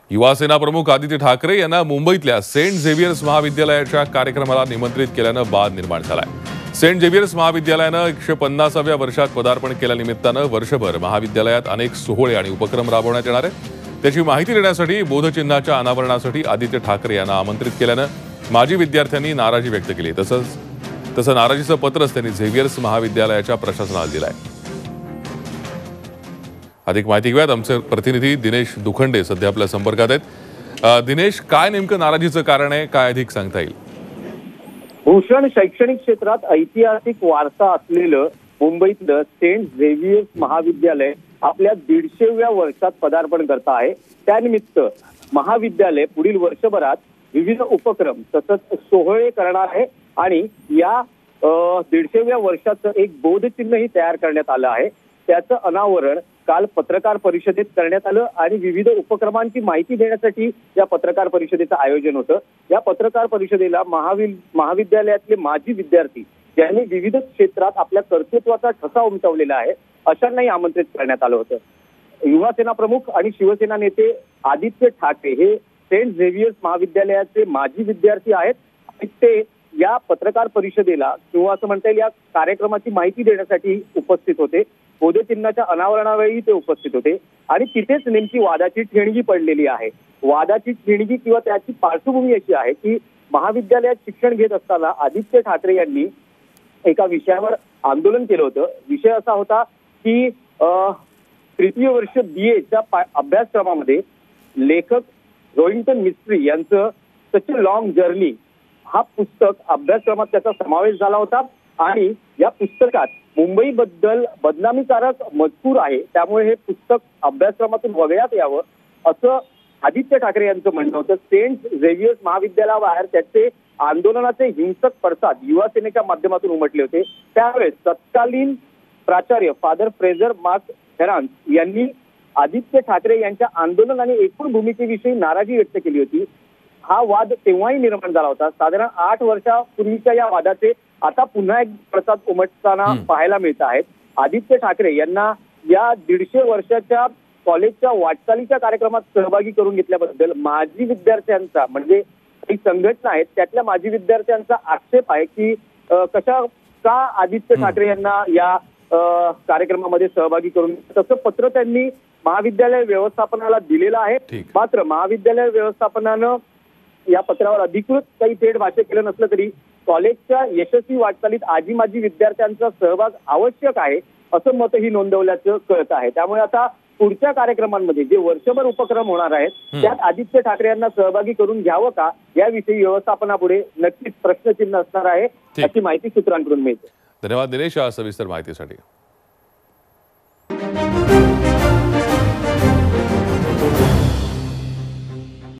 युवासेना प्रमुख आदित्य ठाकरे यांना मुंबईतल्या सेंट झेवियर्स महाविद्यालयाच्या कार्यक्रमाला निमंत्रित केल्यानं वाद निर्माण झालाय। सेंट झेवियर्स महाविद्यालयानं 150व्या वर्षात पदार्पण केल्यानिमित्तानं वर्षभर महाविद्यालयात अनेक सोहळे आणि उपक्रम राबवण्यात येणार आहेत। त्याची माहिती देण्यासाठी बोधचिन्हाच्या अनावरणासाठी आदित्य ठाकरे यांना आमंत्रित केल्यानं माजी विद्यार्थ्यांनी नाराजी व्यक्त केली। तसं नाराजीचं पत्रच त्यांनी झेवियर्स महाविद्यालयाच्या प्रशासनाला दिलंय। अधिक माहिती घेऊयात, आमचे प्रतिनिधी दिनेश दुखंडे सध्या आपल्या संपर्कात आहेत। दिनेश, काय नेमकं नाराजीचं कारण आहे, काय अधिक सांगता येईल? भूषण, शैक्षणिक क्षेत्रात ऐतिहासिक वारसा असलेलं मुंबईतलं सेंट झेवियर्स महाविद्यालय आपल्या 150व्या वर्षात पदार्पण करत आहे। त्यानिमित्त महाविद्यालय पुढील वर्षभरात विविध उपक्रम तसंच सोहळे करणार आहे आणि या 150व्या वर्षाचं एक बोधचिन्हही तयार करण्यात आलं आहे। त्याचं अनावरण काल पत्रकार परिषदेत करण्यात आलं आणि विविध उपक्रमांची माहिती देण्यासाठी या पत्रकार परिषदेचं आयोजन होतं। या पत्रकार परिषदेला महाविद्यालयातले माजी विद्यार्थी ज्यांनी विविध क्षेत्रात आपल्या कर्तृत्वाचा ठसा उमटवलेला आहे अशांनाही आमंत्रित करण्यात आलं होतं। युवासेना प्रमुख आणि शिवसेना नेते आदित्य ठाकरे हे सेंट झेवियर्स महाविद्यालयाचे माजी विद्यार्थी आहेत आणि ते या पत्रकार परिषदेला किंवा असं म्हणता येईल या कार्यक्रमाची माहिती देण्यासाठी उपस्थित होते। बोधचिन्हाच्या अनावरणावेळी ते उपस्थित होते आणि तिथेच नेमकी वादाची ठिणगी पडलेली आहे। वादाची ठिणगी किंवा त्याची पार्श्वभूमी अशी आहे की महाविद्यालयात शिक्षण घेत असताना आदित्य ठाकरे यांनी एका विषयावर आंदोलन केलं होतं। विषय असा होता की तृतीय वर्ष BAच्या अभ्यासक्रमामध्ये लेखक रोहिंटन मिस्त्री यांचं सच अ लॉंग जर्नी हा पुस्तक अभ्यासक्रमात त्याचा समावेश झाला होता आणि या पुस्तकात मुंबईबद्दल बदनामीकारक मजकूर आहे, त्यामुळे हे पुस्तक अभ्यासक्रमातून वगळण्यात यावं असं आदित्य ठाकरे यांचं म्हणणं होतं। सेंट झेवियर्स महाविद्यालयाबाहेर त्याचे आंदोलनाचे हिंसक पडसाद युवासेनेच्या माध्यमातून उमटले होते। त्यावेळेस तत्कालीन प्राचार्य फादर फ्रेझर मार्क हेरान्स यांनी आदित्य ठाकरे यांच्या आंदोलन आणि एकूण भूमिकेविषयी नाराजी व्यक्त केली होती। हा वाद तेव्हाही निर्माण झाला होता। साधारण 8 वर्षापूर्वीच्या या वादाचे आता पुन्हा एक पडसाद उमटताना पाहायला मिळत आहेत। आदित्य ठाकरे यांना या 150 वर्षाच्या कॉलेजच्या वाटचालीच्या कार्यक्रमात सहभागी करून घेतल्याबद्दल माजी विद्यार्थ्यांचा म्हणजे काही संघटना आहेत त्यातल्या माजी विद्यार्थ्यांचा आक्षेप आहे की का आदित्य ठाकरे यांना या कार्यक्रमामध्ये सहभागी करून तसं पत्र त्यांनी महाविद्यालय व्यवस्थापनाला दिलेलं आहे। मात्र महाविद्यालय व्यवस्थापनानं या पत्रावर अधिकृत काही थेट भाष्य केलं नसलं तरी कॉलेजच्या यशस्वी वाटचालीत आजी माजी विद्यार्थ्यांचा सहभाग आवश्यक आहे असं मतही नोंदवल्याचं कळत आहे। त्यामुळे आता पुढच्या कार्यक्रमांमध्ये जे वर्षभर उपक्रम होणार आहेत त्यात आदित्य ठाकरे यांना सहभागी करून घ्यावं का याविषयी व्यवस्थापनापुढे नक्कीच प्रश्नचिन्ह असणार आहे अशी माहिती सूत्रांकडून मिळते। धन्यवाद दिनेश या सविस्तर माहितीसाठी।